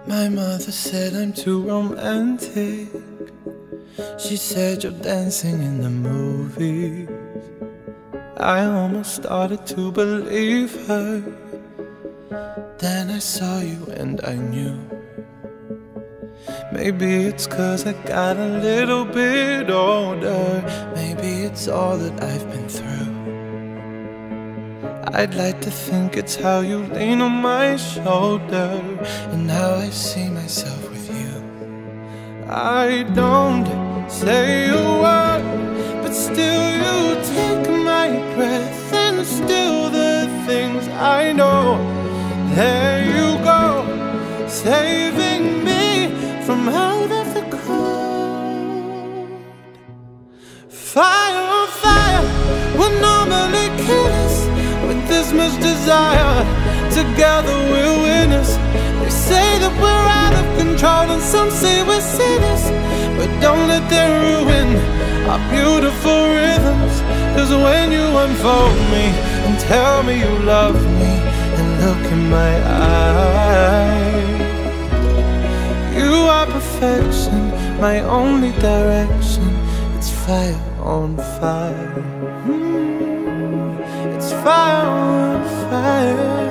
My mother said I'm too romantic. She said you're dancing in the movies. I almost started to believe her. Then I saw you and I knew. Maybe it's 'cause I got a little bit older. Maybe it's all that I've been through. I'd like to think it's how you lean on my shoulder and how I see myself with you. I don't say a word, but still you take my breath and still the things I know. There you go, saving me from out of the cold. Fire on fire, we're normally killers. With this much desire, together we're winners. They say that we're out of control and some say we're sinners, but don't let them ruin our beautiful rhythms. 'Cause when you unfold me and tell me you love me and look in my eyes, you are perfection, my only direction. It's fire on fire. It's fire on fire.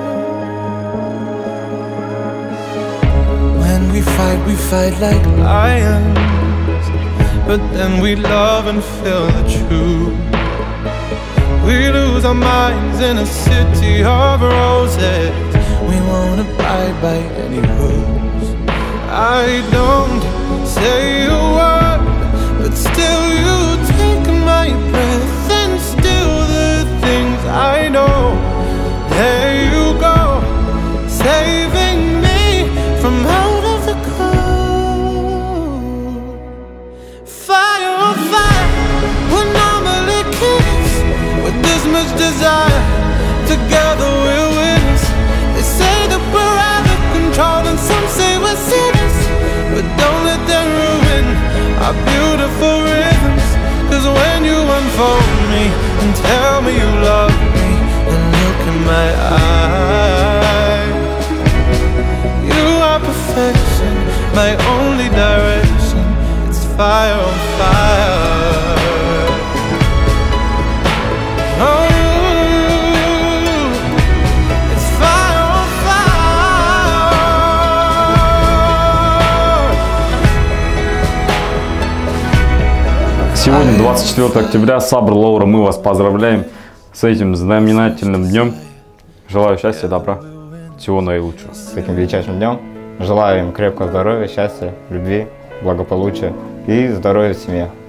When we fight like lions, but then we love and feel the truth. We lose our minds in a city of roses. We won't abide by any rules. I don't say a word, but still you take my breath and still the things I know. There you go, saving me from out of the cold. Fire on fire, we're normally kids with this much desire. Together we're winners. They say that we're out of control and some say we're sinners, but don't let them ruin our beautiful rhythms. 'Cause when you unfold me and tell me you love me and look in my eyes, you are perfection, my only direction. It's fire on fire. Oh, it's fire on fire. Сегодня 24 октября, Сабр, Лаура, мы вас поздравляем с этим знаменательным днем. Желаю счастья, добра, всего наилучшего. С таким величайшим днем. Желаю им крепкого здоровья, счастья, любви, благополучия и здоровья в семье.